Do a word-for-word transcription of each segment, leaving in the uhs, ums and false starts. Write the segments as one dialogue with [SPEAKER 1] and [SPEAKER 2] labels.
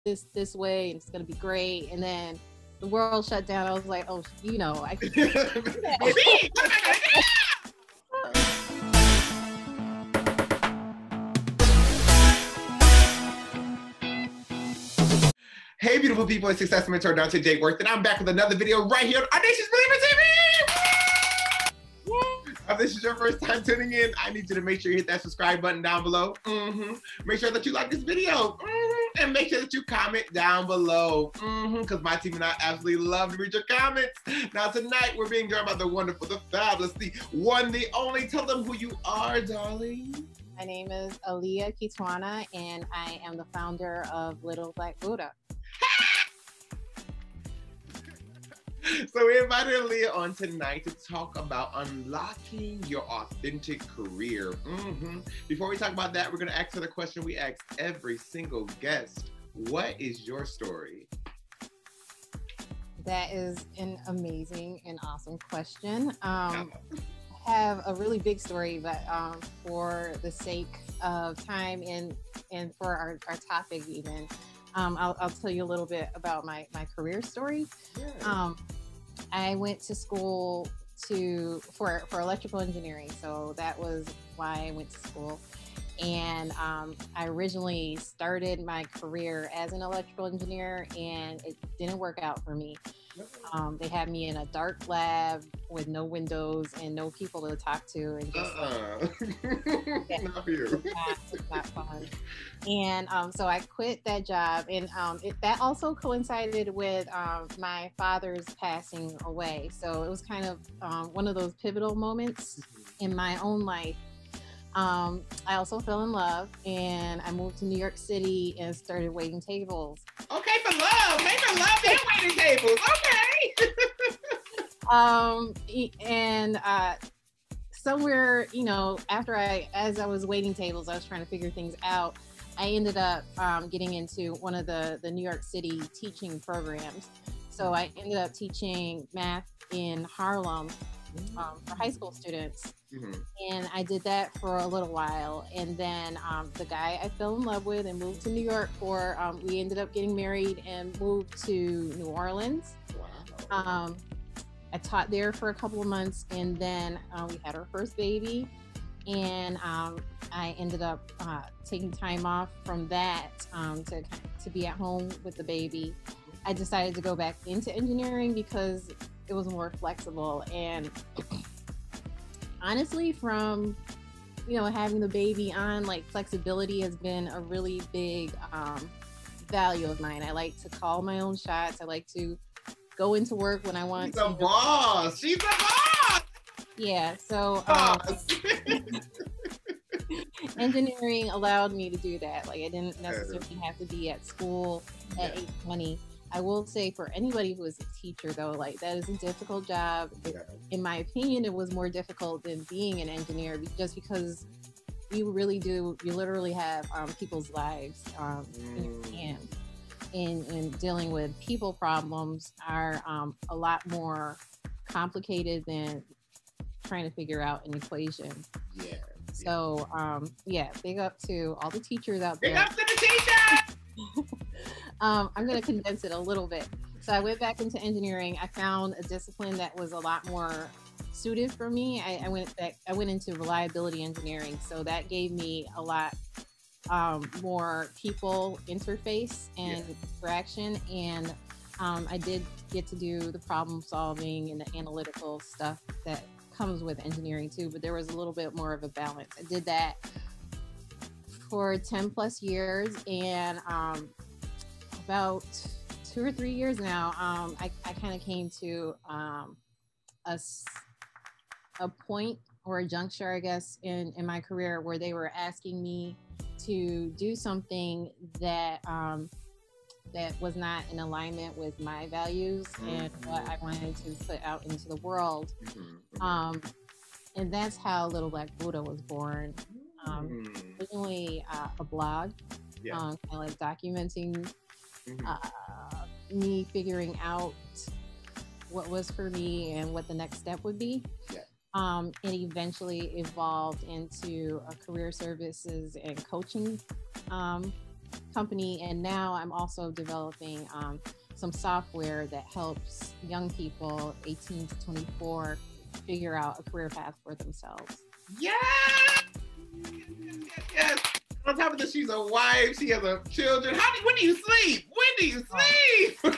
[SPEAKER 1] this this way and it's gonna be great. And then the world shut down. I was like, oh, you know, I can
[SPEAKER 2] Hey, beautiful people, it's Success Mentor Dante J. Worth, and I'm back with another video right here on Audacious Believer T V! If this is your first time tuning in, I need you to make sure you hit that subscribe button down below. Mm-hmm. Make sure that you like this video. Mm-hmm. And make sure that you comment down below. Mm-hmm. Because my team and I absolutely love to read your comments. Now tonight, we're being joined by the wonderful, the fabulous, the one, the only. Tell them who you are, darling.
[SPEAKER 1] My name is Ahlia Kitwana, and I am the founder of Little Black Buddha.
[SPEAKER 2] So we invited Ahlia on tonight to talk about unlocking your authentic career. Mm-hmm. Before we talk about that, we're going to ask her the question we ask every single guest. What is your story?
[SPEAKER 1] That is an amazing and awesome question. Um, I have a really big story, but um, for the sake of time and, and for our, our topic even, Um, I'll, I'll tell you a little bit about my, my career story.
[SPEAKER 2] Yeah.
[SPEAKER 1] Um, I went to school to for, for electrical engineering, so that was why I went to school. And um, I originally started my career as an electrical engineer, and it didn't work out for me. Um, they had me in a dark lab with no windows and no people to talk to, and just
[SPEAKER 2] uh-uh.
[SPEAKER 1] yeah,
[SPEAKER 2] Not for you.
[SPEAKER 1] it's not, it's not fun. And um, so I quit that job, and um, it, that also coincided with um, my father's passing away. So it was kind of um, one of those pivotal moments in my own life. Um, I also fell in love, and I moved to New York City and started waiting tables.
[SPEAKER 2] Okay, for love. Make for love and waiting tables. Okay.
[SPEAKER 1] um, and uh, somewhere, you know, after I, as I was waiting tables, I was trying to figure things out. I ended up um, getting into one of the, the New York City teaching programs. So I ended up teaching math in Harlem um, for high school students. Mm-hmm. And I did that for a little while. And then um, the guy I fell in love with and moved to New York for, um, we ended up getting married and moved to New Orleans.
[SPEAKER 2] Wow.
[SPEAKER 1] Um, I taught there for a couple of months, and then uh, we had our first baby. And um, I ended up uh, taking time off from that um, to, to be at home with the baby. I decided to go back into engineering because it was more flexible. And honestly, from, you know, having the baby on, like, flexibility has been a really big um, value of mine. I like to call my own shots. I like to go into work when I want
[SPEAKER 2] She's
[SPEAKER 1] to.
[SPEAKER 2] She's a boss. She's a boss.
[SPEAKER 1] Yeah. So um, engineering allowed me to do that. Like, I didn't necessarily have to be at school at yeah. eight twenty. I will say, for anybody who is a teacher, though, like, that is a difficult job. It, in my opinion, it was more difficult than being an engineer, just because you really do, you literally have um, people's lives um, mm. in your hands. And, and dealing with people problems are um, a lot more complicated than trying to figure out an equation.
[SPEAKER 2] Yeah.
[SPEAKER 1] So, um, yeah, big up to all the teachers out there.
[SPEAKER 2] Big up to the teachers!
[SPEAKER 1] um, I'm going to condense it a little bit. So I went back into engineering. I found a discipline that was a lot more suited for me. I, I went back, I went into reliability engineering. So that gave me a lot um, more people interface and yeah. interaction. And um, I did get to do the problem solving and the analytical stuff that comes with engineering too, but there was a little bit more of a balance. I did that for ten plus years, and um, about two or three years now, um, I, I kind of came to um, a, a point or a juncture, I guess, in, in my career where they were asking me to do something that um, that was not in alignment with my values mm-hmm. and what I wanted to put out into the world. Mm-hmm. Um, and that's how Little Black Buddha was born. Um, mm-hmm. Originally uh, a blog, yeah. um, kind of like documenting mm-hmm. uh, me figuring out what was for me and what the next step would be.
[SPEAKER 2] Yeah.
[SPEAKER 1] Um, it eventually evolved into a career services and coaching um, company, and now I'm also developing um, some software that helps young people eighteen to twenty-four figure out a career path for themselves.
[SPEAKER 2] Yes! Yes, yes, yes. On top of this, she's a wife, she has a children. How do, when do you sleep? When do you sleep?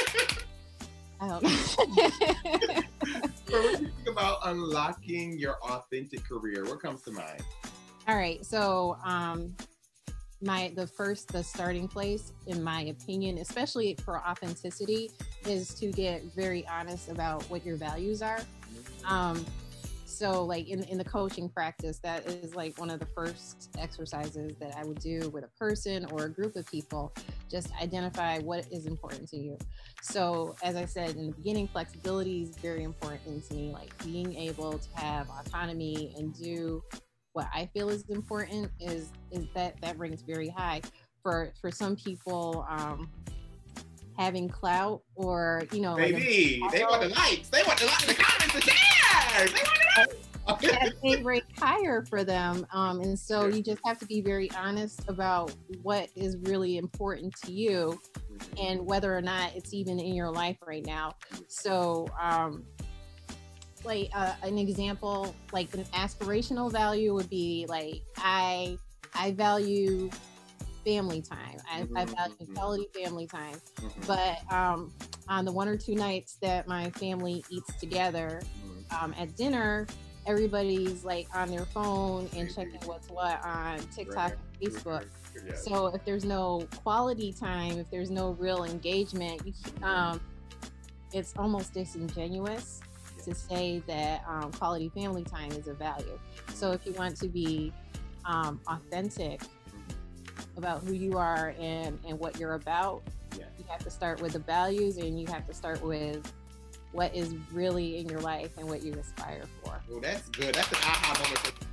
[SPEAKER 1] I don't know.
[SPEAKER 2] So when you think about unlocking your authentic career, what comes to mind?
[SPEAKER 1] All right, so um, my the first the starting place, in my opinion, especially for authenticity, is to get very honest about what your values are. Um, so like in, in the coaching practice, that is like one of the first exercises that I would do with a person or a group of people. Just identify what is important to you. So as I said in the beginning, flexibility is very important to me, like being able to have autonomy and do what I feel is important is is that that ranks very high. For for some people, um, having clout or, you know,
[SPEAKER 2] Baby, like a, they want the likes, they want the likes, the comments, the shares, they want the
[SPEAKER 1] that may rank higher for them. Um, and so you just have to be very honest about what is really important to you and whether or not it's even in your life right now. So, um, like uh, an example, like an aspirational value would be like, I, I value family time. I, I value quality family time. But um, on the one or two nights that my family eats together um, at dinner, everybody's like on their phone and checking what's what on TikTok and Facebook. So if there's no quality time, if there's no real engagement, you, um, it's almost disingenuous to say that um, quality family time is a value. So if you want to be um, authentic about who you are and, and what you're about, yeah. you have to start with the values, and you have to start with what is really in your life and what you aspire for.
[SPEAKER 2] Well, that's good. That's an aha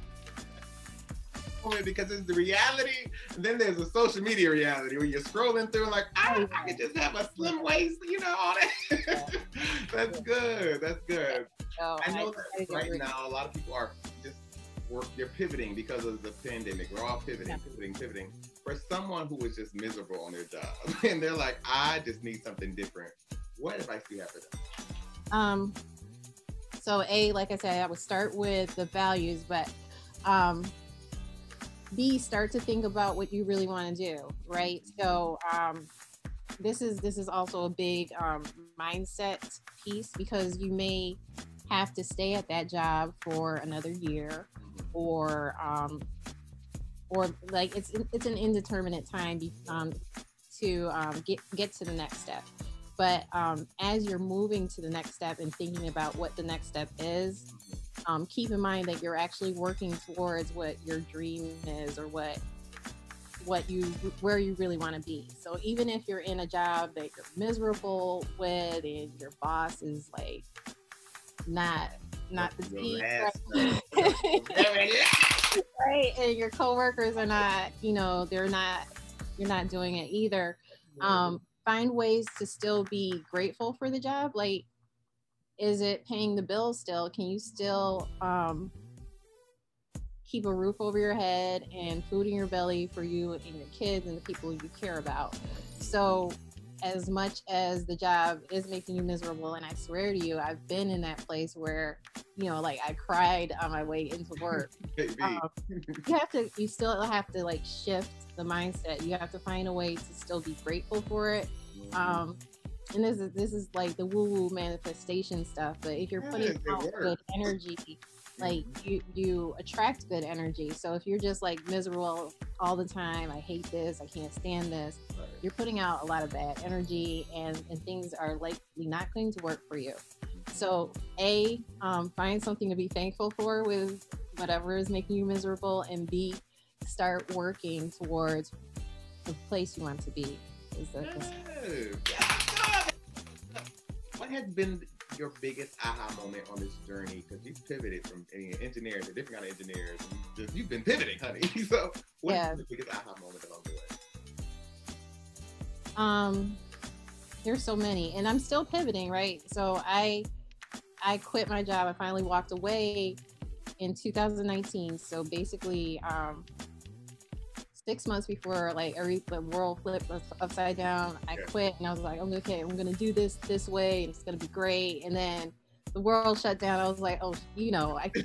[SPEAKER 2] moment. Because it's the reality, and then there's a social media reality where you're scrolling through like, I, I could just have a slim waist, you know, all that. That's good. That's good. Oh, I know I, that right now a lot of people are just work, they're pivoting because of the pandemic. We're all pivoting, yeah. pivoting, pivoting. For someone who is just miserable on their job and they're like, I just need something different, what advice do you have for them?
[SPEAKER 1] Um, so A, like I said, I would start with the values, but um, B, start to think about what you really want to do, right? So um, this is this is also a big um, mindset piece, because you may have to stay at that job for another year, or um, or like it's it's an indeterminate time um, to um, get get to the next step. But um, as you're moving to the next step and thinking about what the next step is, um, keep in mind that you're actually working towards what your dream is, or what what you where you really want to be. So even if you're in a job that you're miserable with and your boss is like not not the deep, right? Right, and your coworkers are not, you know, they're not, you're not doing it either. Um, find ways to still be grateful for the job. Like, is it paying the bills still? Can you still um, keep a roof over your head and food in your belly for you and your kids and the people you care about? So as much as the job is making you miserable, and I swear to you, I've been in that place where, you know, like I cried on my way into work. um, you have to, you still have to like shift the mindset. You have to find a way to still be grateful for it. Um, and this is this is like the woo-woo manifestation stuff. But if you're putting out good energy, like you you attract good energy. So if you're just like miserable all the time, I hate this, I can't stand this, you're putting out a lot of bad energy, and, and things are likely not going to work for you. So A, um, find something to be thankful for with whatever is making you miserable, and B, start working towards the place you want to be. Is the,
[SPEAKER 2] yes. What has been your biggest aha moment on this journey? Because you've pivoted from being an engineer to different kind of engineers. You've, you've been pivoting, honey. So what's yeah. the biggest aha moment along the way?
[SPEAKER 1] Um, there's so many, and I'm still pivoting, right? So I, I quit my job. I finally walked away in two thousand nineteen. So basically, um, six months before like every the world flipped upside down, I quit and I was like, okay, I'm gonna do this this way and it's gonna be great. And then the world shut down. I was like, oh, you know, I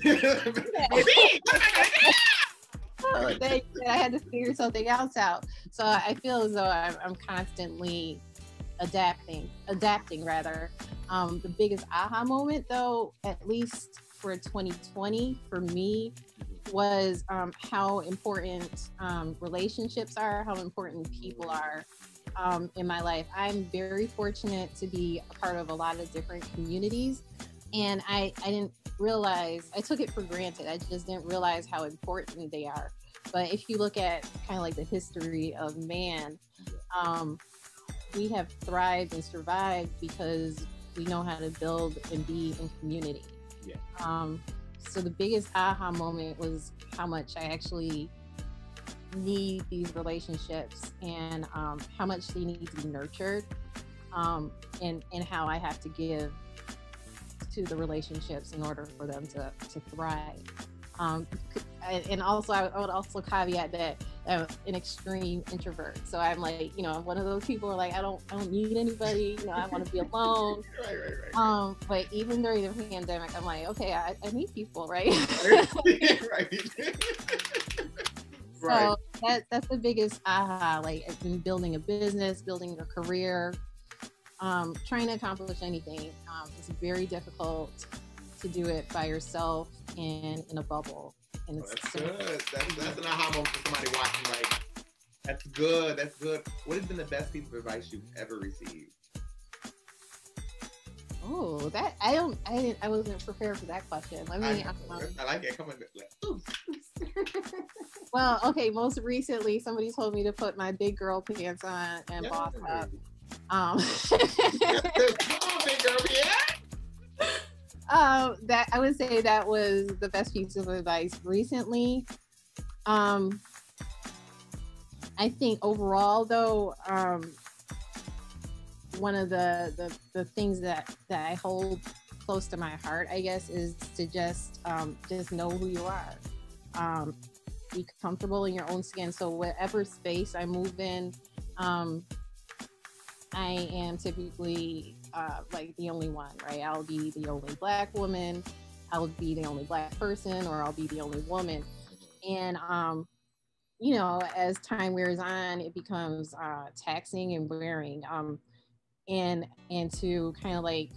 [SPEAKER 1] oh, they, I had to figure something else out. So I feel as though I'm, I'm constantly adapting, adapting rather. Um, the biggest aha moment though, at least for twenty twenty for me, was um, how important um, relationships are, how important people are um, in my life. I'm very fortunate to be a part of a lot of different communities, and I, I didn't realize, I took it for granted. I just didn't realize how important they are. But if you look at kind of like the history of man, um, we have thrived and survived because we know how to build and be in community.
[SPEAKER 2] Yeah.
[SPEAKER 1] Um, so the biggest aha moment was how much I actually need these relationships and um, how much they need to be nurtured, um, and, and how I have to give to the relationships in order for them to, to thrive. Um, and also, I would also caveat that I'm an extreme introvert. So I'm like, you know, I'm one of those people who are like, I don't, I don't need anybody. You know, I want to be alone.
[SPEAKER 2] Right, right, right.
[SPEAKER 1] Um, but even during the pandemic, I'm like, okay, I, I need people, right?
[SPEAKER 2] Right.
[SPEAKER 1] So right. that that's the biggest aha. Like, in building a business, building a career, um, trying to accomplish anything. Um, it's very difficult to do it by yourself and in a bubble. And
[SPEAKER 2] Oh,
[SPEAKER 1] it's
[SPEAKER 2] that's
[SPEAKER 1] so
[SPEAKER 2] good. That's, that's an aha moment for somebody watching. Like, that's good. That's good. What has been the best piece of advice you've ever received?
[SPEAKER 1] Oh, that I don't. I didn't. I wasn't prepared for that question. Let me.
[SPEAKER 2] I,
[SPEAKER 1] Um,
[SPEAKER 2] I like it. Come on. Like, oops, oops.
[SPEAKER 1] well, okay. Most recently, somebody told me to put my big girl pants on and
[SPEAKER 2] Yeah.
[SPEAKER 1] boss up. Um,
[SPEAKER 2] Come on, big girl. Yeah.
[SPEAKER 1] Um, that I would say that was the best piece of advice recently. Um, I think overall, though, um, one of the, the the things that that I hold close to my heart, I guess, is to just um, just know who you are. Um, be comfortable in your own skin. So whatever space I move in, um, I am typically uh, like the only one, right? I'll be the only Black woman, I'll be the only Black person, or I'll be the only woman. And, um, you know, as time wears on, it becomes uh, taxing and wearing. Um, and, and to kind of like,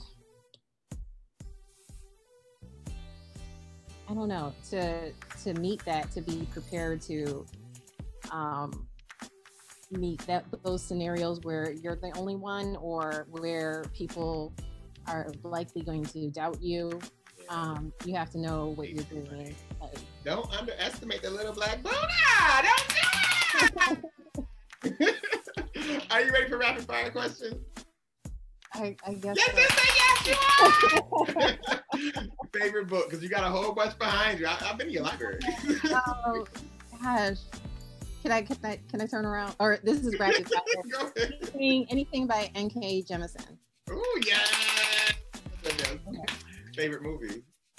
[SPEAKER 1] I don't know, to, to meet that, to be prepared to, um, meet that those scenarios where you're the only one, or where people are likely going to doubt you. Um, you have to know what you're doing. Like,
[SPEAKER 2] don't underestimate the little Black Buddha. Don't do it. Are you ready for rapid fire questions?
[SPEAKER 1] I, I guess.
[SPEAKER 2] Yes,
[SPEAKER 1] so.
[SPEAKER 2] yes, yes, you are. Favorite book? Because you got a whole bunch behind you. I, I've been in your library.
[SPEAKER 1] Oh gosh. Can I, can I can I turn around? Or this is rapid fire.
[SPEAKER 2] Go ahead.
[SPEAKER 1] Anything, anything by N K Jemisin.
[SPEAKER 2] Oh yeah. Okay. Favorite movie?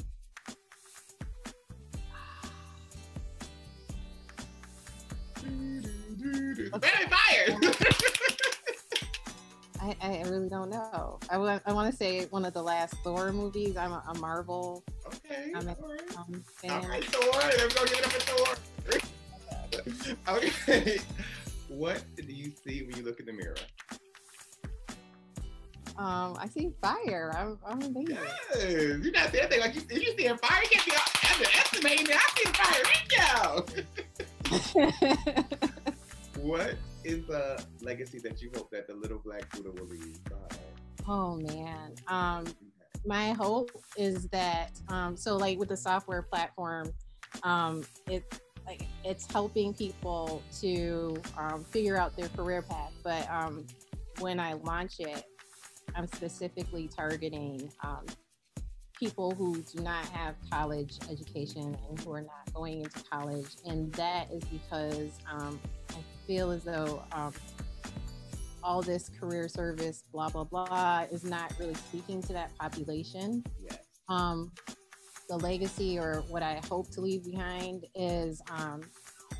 [SPEAKER 2] Rapid fire.
[SPEAKER 1] I, I really don't know. I want I want to say one of the last Thor movies. I'm a, a Marvel.
[SPEAKER 2] Okay.
[SPEAKER 1] I'm a,
[SPEAKER 2] All right.
[SPEAKER 1] um, fan.
[SPEAKER 2] All right, Thor. There we go. Give it up for Thor. Okay. What do you see when you look in the mirror?
[SPEAKER 1] Um, I see fire. I'm, I'm amazing.
[SPEAKER 2] Yes. You're not saying anything like you. If you see a fire, you can't be underestimating it. I see a fire right now. What is a legacy that you hope that the little Black Buddha will leave behind?
[SPEAKER 1] Oh man. Um, my hope is that um, so like with the software platform, um, it like it's helping people to um, figure out their career path. But um, when I launch it, I'm specifically targeting um, people who do not have college education and who are not going into college. And that is because um, I feel as though um, all this career service, blah, blah, blah, is not really speaking to that population.
[SPEAKER 2] Yes.
[SPEAKER 1] Um, the legacy, or what I hope to leave behind, is um,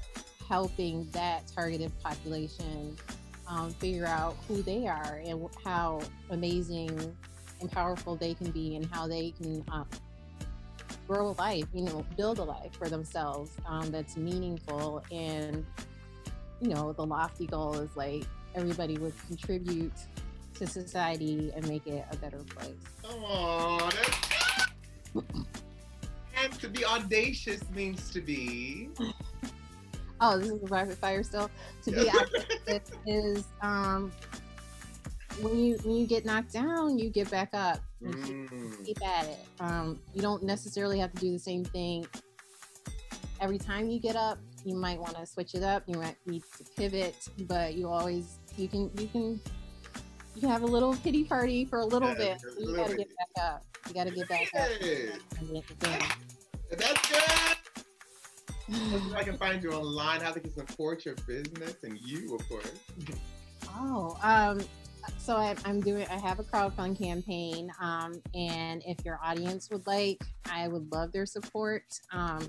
[SPEAKER 1] helping that targeted population um, figure out who they are and how amazing and powerful they can be, and how they can um, grow a life, you know, build a life for themselves um, that's meaningful. And, you know, the lofty goal is like everybody would contribute to society and make it a better place.
[SPEAKER 2] Oh, that's and to be audacious means to be.
[SPEAKER 1] Oh, this is a rapid fire still. To be audacious is um, when you when you get knocked down, you get back up. You
[SPEAKER 2] Mm.
[SPEAKER 1] keep, keep at it. Um, you don't necessarily have to do the same thing every time you get up. You might want to switch it up. You might need to pivot, but you always you can you can you can have a little pity party for a little
[SPEAKER 2] Yeah,
[SPEAKER 1] bit.
[SPEAKER 2] a
[SPEAKER 1] You
[SPEAKER 2] little
[SPEAKER 1] gotta
[SPEAKER 2] bit.
[SPEAKER 1] get back up. You gotta get back up.
[SPEAKER 2] Yes.
[SPEAKER 1] And get the thing.
[SPEAKER 2] That's good. If I can find you online, how they can support your business and you, of course.
[SPEAKER 1] Oh, um, so I, I'm doing, I have a crowdfund campaign, um, and if your audience would like, I would love their support. Um,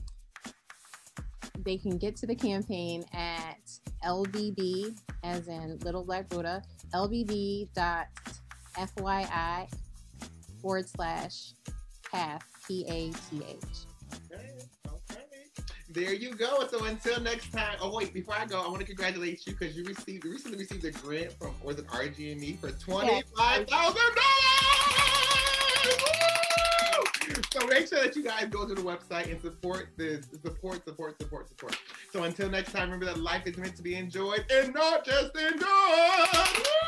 [SPEAKER 1] they can get to the campaign at L B B, as in Little Black Buddha, L B B dot F Y I forward slash path, P A T H.
[SPEAKER 2] Okay, okay. There you go. So until next time. Oh wait, before I go, I want to congratulate you because you received you recently received a grant from or the R G and E for twenty-five thousand dollars. So make sure that you guys go to the website and support this. Support, support, support, support. So until next time, remember that life is meant to be enjoyed and not just enjoyed.